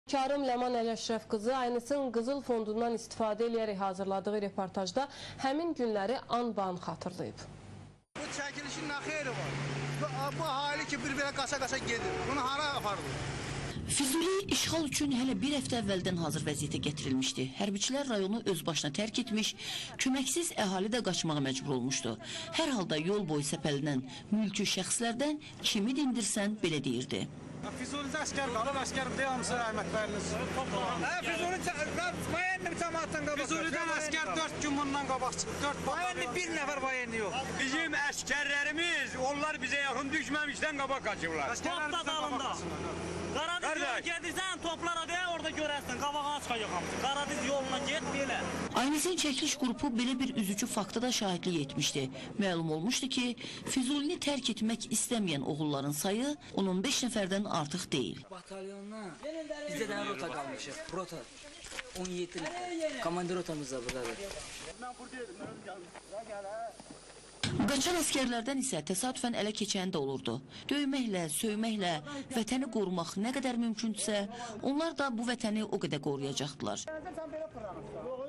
Karım Ləman Əşrəf qızı Aynısın Qızıl Fondundan istifadə edərək hazırladığı reportajda həmin günləri an-ban xatırlayıb. Bu çəkilişin nə xeyri var? Bu hali ki, bir-birə qaça-qaça gedir. Bunu hara aparılır? Füzuli işğal üçün hələ bir həftə əvvəldən hazır vəziyyətə gətirilmişdi. Hərbiçilər rayonu öz başına tərk etmiş, köməksiz əhali də qaçmağa məcbur olmuşdu. Hər halda yol boyu səpələnən mülki şəxslərdən kimi dindirsən belə deyirdi. Füzulidə əskər qalır, əskərim devamlısı rəhmətləriniz. Füzulidən əskər 4 gün bundan qabaq çıxıb, 4 bayanlı bir nəfər bayanlı yox. Bizim əskərlərimiz, onlar bizə yaxın düşməmişdən qabaq qaçırlar. Top da dalında. Qaradiz yolu gedirsən, toplara deyə orada görərsən, qavağa çıxacaq hamısı. Qaradiz yoluna get, belə. Aynısın çəkiliş qrupu belə bir üzücü fakta da şahidlik etmişdi. Məlum olmuşdu ki, Füzulini tərk etmək istəməyən oğulların sayı 15 nəfərdən artıq deyil. Batalyondan bizdə də rota qalmışıq, rota 17 nəfər. Komandir rotamız da buradadır. Qaçan əskərlərdən isə təsadüfən ələ keçən də olurdu. Döyməklə, söyməklə vətəni qorumaq nə qədər mümkündürsə, onlar da bu vətəni o qədər qoruyacaqdılar.